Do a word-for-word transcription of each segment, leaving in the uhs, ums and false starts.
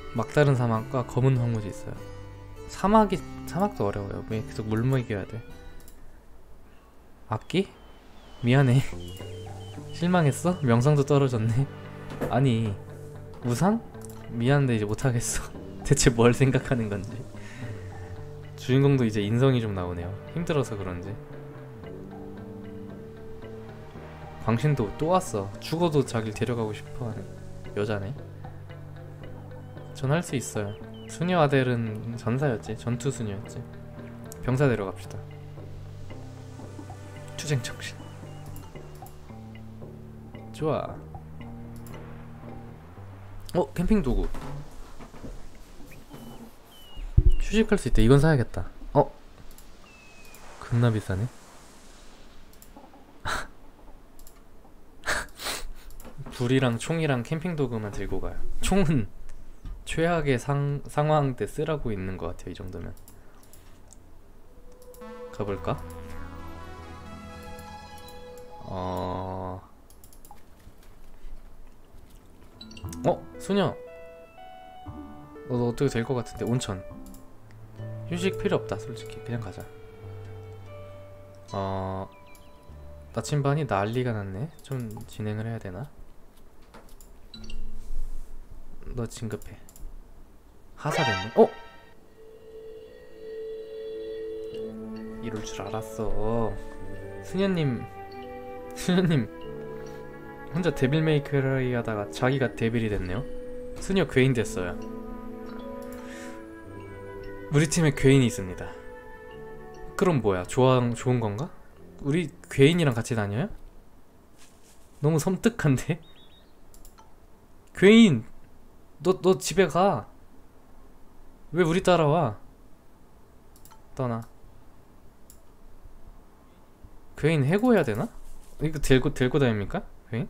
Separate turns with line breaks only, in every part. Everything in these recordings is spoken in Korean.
막다른 사막과 검은 황무지 있어요. 사막이 사막도 어려워요. 왜 계속 물 먹여야 돼. 악기? 미안해. 실망했어? 명성도 떨어졌네. 아니 우상? 미안한데 이제 못하겠어. 대체 뭘 생각하는 건지. 주인공도 이제 인성이 좀 나오네요. 힘들어서 그런지. 광신도 또 왔어. 죽어도 자기를 데려가고 싶어하는 여자네. 전 할 수 있어요. 수녀 아델은 전사였지. 전투 수녀였지. 병사 데려갑시다. 투쟁 정신. 좋아. 어? 캠핑 도구. 휴식할 수 있다. 이건 사야겠다. 어? 겁나 비싸네. 불이랑 총이랑 캠핑 도구만 들고 가요. 총은 최악의 상, 상황 때 쓰라고 있는 것 같아요. 이 정도면 가볼까? 어... 어? 수녀 너도 어떻게 될 것 같은데. 온천. 휴식 필요 없다 솔직히. 그냥 가자. 어... 나침반이 난리가 났네. 좀 진행을 해야 되나? 너 진급해. 하사됐네. 어? 이럴 줄 알았어. 수녀님 수녀님 혼자 데빌 메이크라이 하다가 자기가 데빌이 됐네요. 수녀 괴인 됐어요. 우리 팀에 괴인이 있습니다. 그럼 뭐야? 좋아, 좋은 건가? 우리 괴인이랑 같이 다녀요? 너무 섬뜩한데? 괴인! 너, 너 집에 가. 왜 우리 따라와? 떠나. 괴인 해고해야 되나? 이거 들고, 들고 다닙니까? 괴인?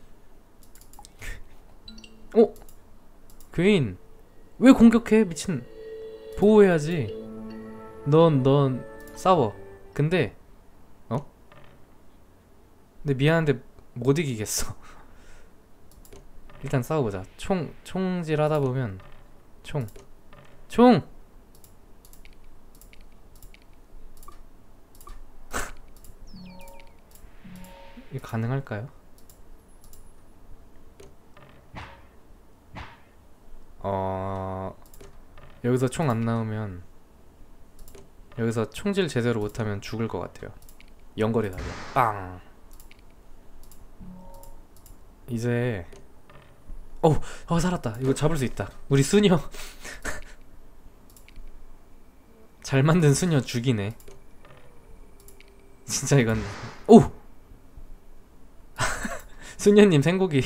어? 괴인 왜 공격해? 미친. 보호해야지. 넌, 넌 싸워. 근데 어? 근데 미안한데 못 이기겠어. 일단 싸워보자. 총, 총질 하다보면 총 총! 이거 가능할까요? 어... 여기서 총 안 나오면, 여기서 총질 제대로 못하면 죽을 것 같아요. 연거리 달려. 빵! 이제 어우! 어 살았다. 이거 잡을 수 있다. 우리 수녀 잘 만든 수녀 죽이네. 진짜 이건. 오! 수녀님 생고기.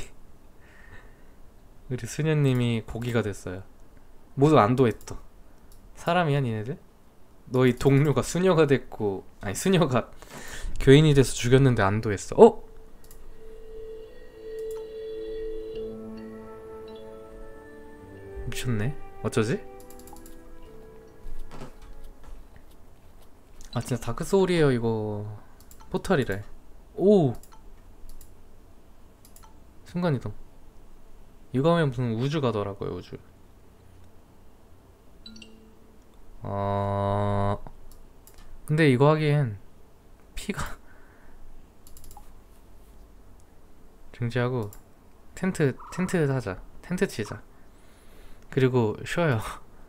우리 수녀님이 고기가 됐어요. 모두 안도했어. 사람이야 니네들? 너희 동료가 수녀가 됐고, 아니 수녀가 교인이 돼서 죽였는데 안도했어. 어? 미쳤네. 어쩌지? 아 진짜 다크소울이에요 이거. 포탈이래. 오! 순간이동. 이거 하면 무슨 우주 가더라고요. 우주. 어... 근데 이거 하기엔 피가 중지하고 텐트 텐트 사자. 텐트 치자. 그리고 쉬어요.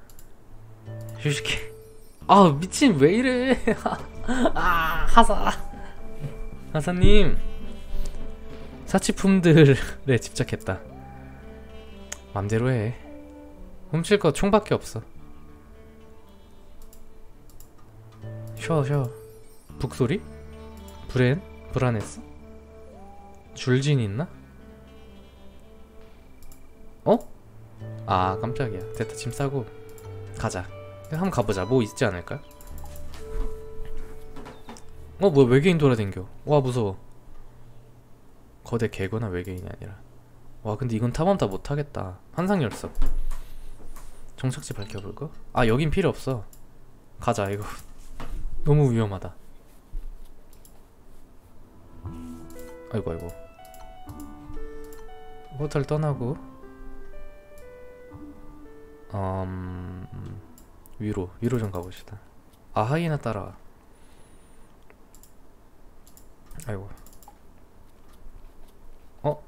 휴식해. 아 미친 왜 이래. 아 하사 하사님 사치품들에 집착했다. 맘대로 해. 훔칠 거 총밖에 없어. 쉬어 쉬어. 북소리? 불엔? 불안했어? 줄진 있나? 어? 아 깜짝이야. 됐다. 짐 싸고 가자. 한번 가보자. 뭐 있지 않을까? 어 뭐야 외계인 돌아댕겨. 와 무서워. 거대 개구나 외계인이 아니라. 와 근데 이건 탐험다 못하겠다. 환상열쇠. 정착지 밝혀볼까? 아 여긴 필요 없어. 가자. 이거 너무 위험하다. 아이고 아이고. 호텔 떠나고 음... 위로 위로 좀 가봅시다. 아 하이에나 따라와. 아이고. 어?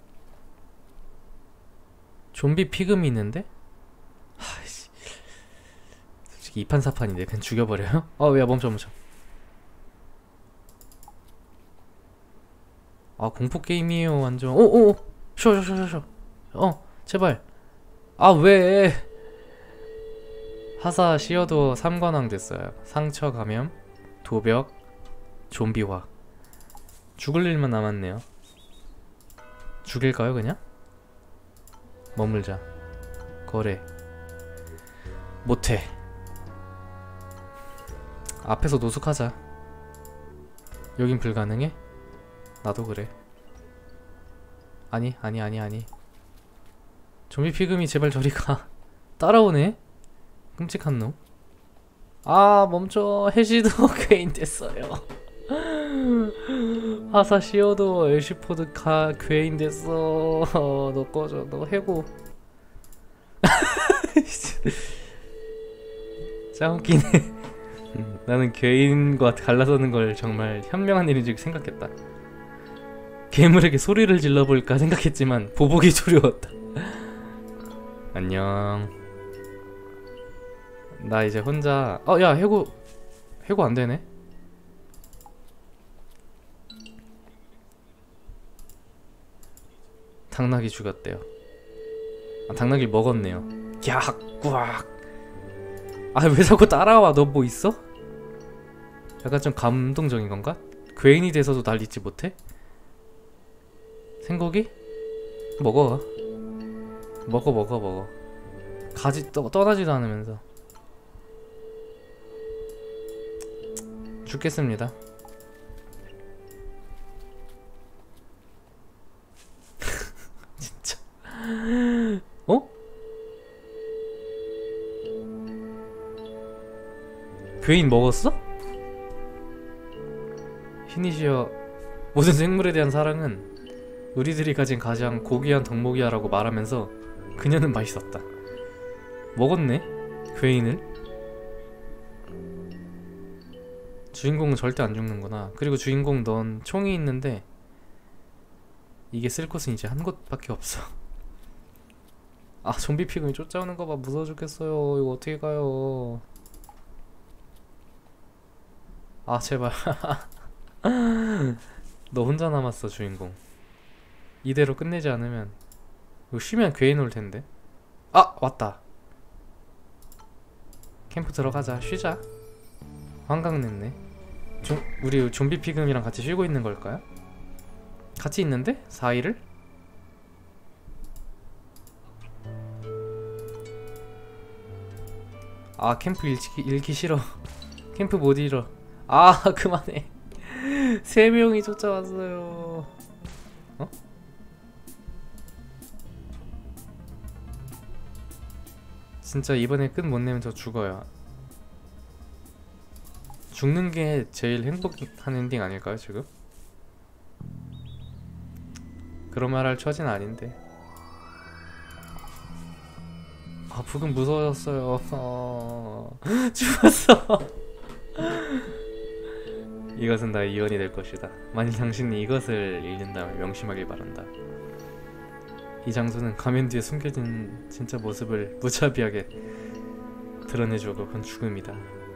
좀비 피그미 있는데? 하이씨. 솔직히 이판사판인데 그냥 죽여버려요? 어 야 멈춰 멈춰. 아 공포게임이에요 완전. 오오오 쉬어 쉬어 쉬어 쉬어. 어 제발. 아 왜? 하사 시어도 삼관왕 됐어요. 상처 감염, 도벽, 좀비화. 죽을 일만 남았네요. 죽일까요 그냥? 머물자. 거래. 못해. 앞에서 노숙하자. 여긴 불가능해? 나도 그래. 아니 아니 아니 아니. 좀비 피그미 제발 저리 가. 따라오네? 끔찍한 놈. 아 멈춰. 해시도 괴인 됐어요. 하사 시어도 엘시포드 가 괴인 됐어. 너 꺼져. 너 해고. 짱 웃기네. 나는 괴인과 갈라서는 걸 정말 현명한 일인지 생각했다. 괴물에게 소리를 질러볼까 생각했지만 보복이 두려웠다. 안녕. 나 이제 혼자. 어 야 해고. 해고 안되네. 당나귀 죽였대요. 아 당나귀 먹었네요. 갸악 꾸악. 아 왜 자꾸 따라와. 너 뭐 있어? 약간 좀 감동적인 건가? 괴인이 돼서도 날 잊지 못해? 생고기? 먹어. 먹어 먹어 먹어. 가지 떠, 떠나지도 않으면서. 죽겠습니다. 진짜. 어? 괴인 먹었어? 히니시여, 모든 생물에 대한 사랑은 우리들이 가진 가장 고귀한 덕목이야 라고 말하면서 그녀는 맛있었다. 먹었네? 괴인을? 주인공은 절대 안 죽는구나. 그리고 주인공 넌 총이 있는데 이게 쓸 곳은 이제 한 곳밖에 없어. 아 좀비 피그미 쫓아오는 거 봐. 무서워 죽겠어요. 이거 어떻게 가요. 아 제발. 너 혼자 남았어 주인공. 이대로 끝내지 않으면 이거 쉬면 괴인 올 텐데. 아 왔다. 캠프 들어가자. 쉬자. 환각 냈네. 좀 우리 좀비 피그미랑 같이 쉬고 있는 걸까요? 같이 있는데? 사 일을? 아 캠프 잃기, 잃기 싫어. 캠프 못 잃어. 아 그만해. 세 명이 쫓아왔어요. 어? 진짜 이번에 끝 못 내면 저 죽어요. 죽는 게 제일 행복한 엔딩 아닐까요 지금? 그런 말 할 처진 아닌데. 아 부금 무서웠어요. 어... 죽었어. 이것은 나의 이언이 될 것이다. 만일 당신이 이것을 읽는다면 명심하길 바란다. 이 장소는 가면 뒤에 숨겨진 진짜 모습을 무자비하게 드러내주고 그건 죽음이다.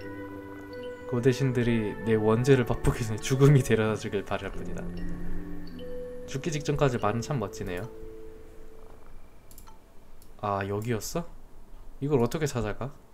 고대신들이 내 원죄를 맛보기 전에 죽음이 데려다 주길 바랄 뿐이다. 죽기 직전까지 말은 참 멋지네요. 아 여기였어? 이걸 어떻게 찾아가?